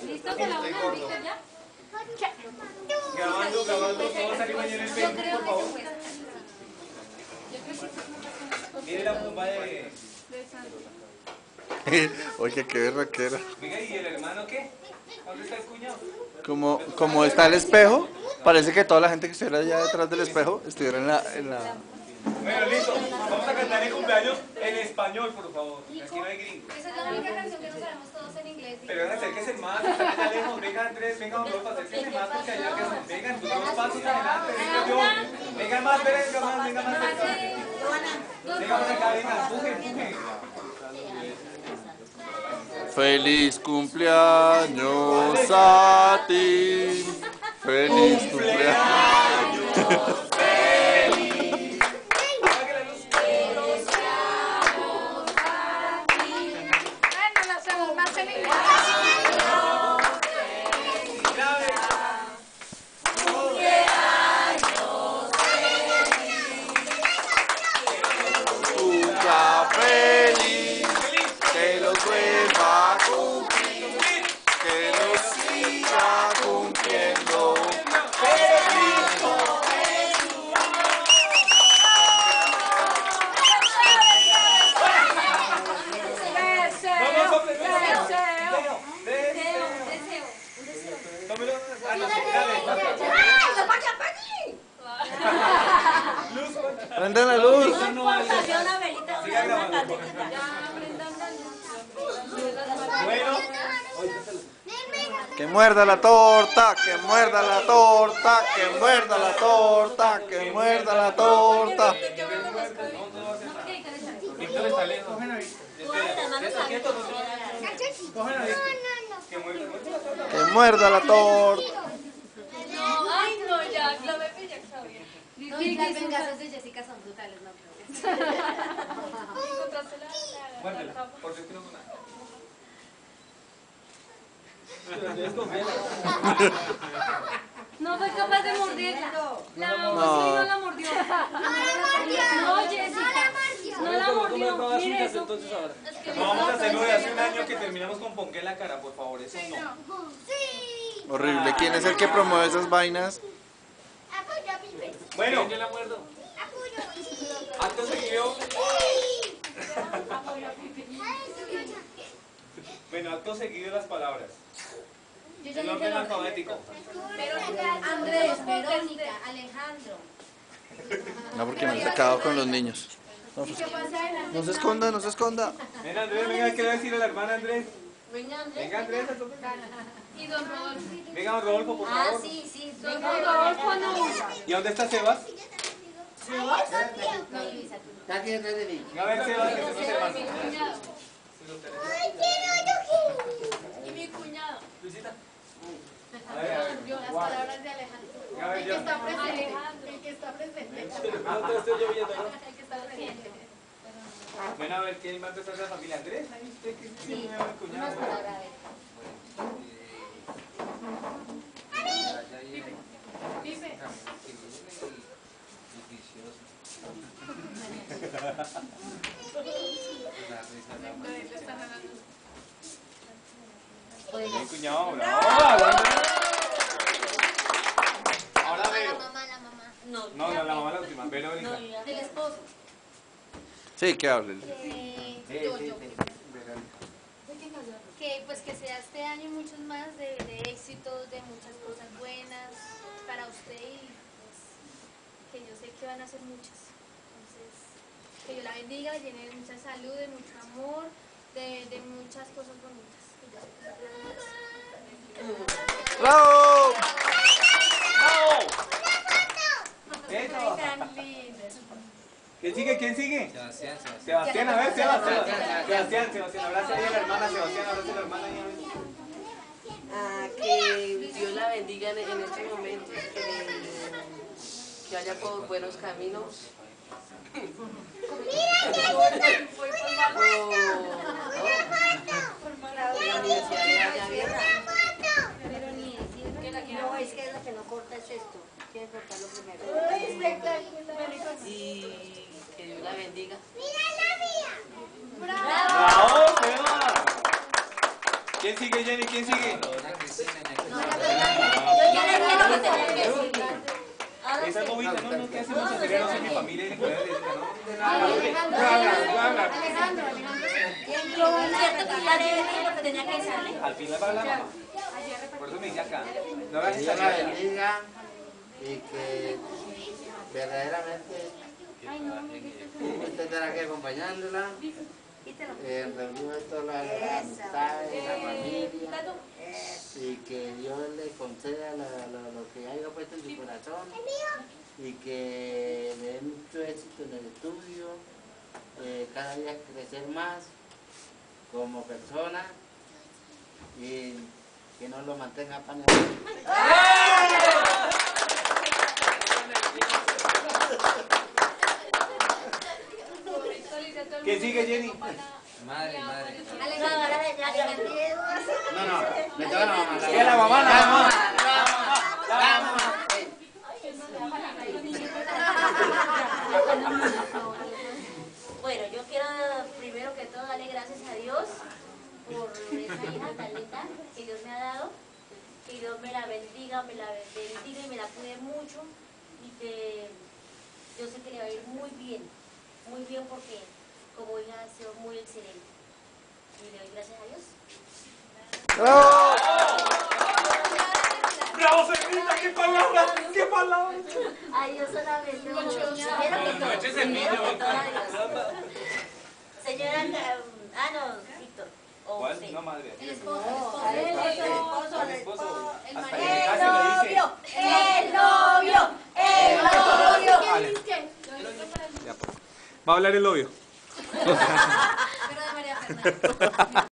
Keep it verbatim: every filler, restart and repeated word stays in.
¿Listo con la una? ¿Listo ya? Grabando, grabando, todo salir mañana en el Facebook, por favor. Mire la tumba de... Oye, qué berraquera. Venga, ¿y el hermano qué? ¿Dónde está el cuñado? Como, como está el espejo, parece que toda la gente que estuviera allá detrás del espejo estuviera en la... En la... Bueno, listo. Vamos a cantar el cumpleaños en español, por favor. Aquí no hay gringo. Esa es la única canción que nos sabemos todos en inglés. Pero acérquese más, están allá lejos. Venga, Andrés, venga, Rodolfo, acérquese más porque allá que vengan, dos pasos adelante, venga yo. Venga más, venga más, venga más. Venga por acá, venga, empuje, empuje. Feliz cumpleaños a ti. Feliz cumpleaños. Feliz, que lo vuelva a cumplir, que lo siga cumpliendo. Feliz, prende la luz. Bueno, Que muerda la torta, que muerda la torta, que muerda la torta, que muerda la torta. Víctor está lejos. Que muerda la torta. Ay, no, ya, no me pilla, Xavier. No, y las venganzas de Jessica son brutales, no creo. Encontraste la... Muérdela, porque es que no son nada. No fue capaz de morderla. La No. mamá sí no la mordió. No, Jessica. No la mordió. Mire eso. No vamos a hacerlo de hace un año que terminamos con ponqué en la cara, por favor, eso no. Horrible. ¿Quién es el que promueve esas vainas? Bueno, acto seguido. Bueno, acto seguido las palabras. En orden alfabético. Andrés, Verónica, Alejandro. No, porque me he sacado con los niños. No, pues, no se esconda, no se esconda. Venga, Andrés, venga, ¿qué le va a decir a la hermana Andrés? Venga, Andrés. Venga, Andrés, a tope. Y don Rodolfo. Venga, don Rodolfo, por Ah, favor. sí, sí. Don Venga, Rodolfo no. ¿Y dónde está Sebas? No, Luisa, tú. Venga, a ver, Sebas, que se nos hermano. Mi cuñado. Y mi cuñado. Luisita. A ver, a ver. Yo, las palabras de Alejandro. Venga, a ver, yo. Alejandro. El que está presente. No te estoy yo viendo, ¿no? El que está presente. Bueno, a ver, ¿quién va a empezar de la familia? Andrés, ahí usted que Sí, tiene un cuñado. unas palabras, a ver. Dice. Mi cuñado, bravo. Ahora La Vero. mamá, la mamá. No, no, la mamá la última, Verónica. El esposo. Sí, que hablen. Que, yo, yo. Que pues que sea este año muchos más de, de éxitos, de muchas cosas buenas para usted y pues que yo sé que van a ser muchas. Entonces, que Dios la bendiga, le llene de mucha salud, de mucho amor, de, de muchas cosas bonitas. Que yo sé que van a ser. ¡Bravo! Eso. Tan lindas. ¿Quién sigue? ¿Quién sigue? Sebastián, Sebastián. Sebastián, a ver, Sebastián. Sebastián, Sebastián, abraza ahí a la hermana, Sebastián, abraza a la hermana ahí a ver. Ah, que Dios la bendiga en, en este momento, que, que vaya por buenos caminos. Que la universidad le vaya bien. Pero ni decir que la no, es que lo que no corta es esto. Tienes que cortarlo primero. Y que Dios la bendiga. ¡Bravo, Seba! ¿Quién sigue, Jenny? ¿Quién sigue? Usted bobita, no, no, ¿qué hacemos? Hacer no soy mi familia y le puede decir, ¿no? Alejandro, Alejandro. Yo cierto que ya le dije lo que tenía que decirle. Al fin la va a hablar mamá. Por eso me dice acá. No Que hagas Dios la esa bendiga y que verdaderamente usted estará aquí acompañándola en reunión de todas las amistades, la familia, y que Dios le conceda la- la- lo que haya puesto en su corazón y que le dé mucho éxito en el estudio, eh, cada día crecer más como persona y que no lo mantenga pan. ¿Qué sigue, Jenny? Madre, madre. No, no, le toca a la mamá. Sí, a la mamá, la mamá. La mamá. Bueno, yo quiero primero que todo darle gracias a Dios por esa hija tan linda que Dios me ha dado. Que Dios me la bendiga, me la bendiga y me la cuide mucho. Y que yo sé que le va a ir muy bien, muy bien porque como hija ha sido muy excelente. Y le doy gracias a Dios. ¡Bravo! ¡Bravo, señorita! ¡Qué palabras! ¡Qué palabras! A Dios solamente. Primero que todo. Primero que todo a Dios. Señora, um, ah no, Víctor. O ¿Cuál? usted. No, madre. El esposo, el El esposo, el esposo. el Hasta que marido. me case me dice. El novio, el novio. Vale. Va a hablar el novio. Pero de María Fernanda.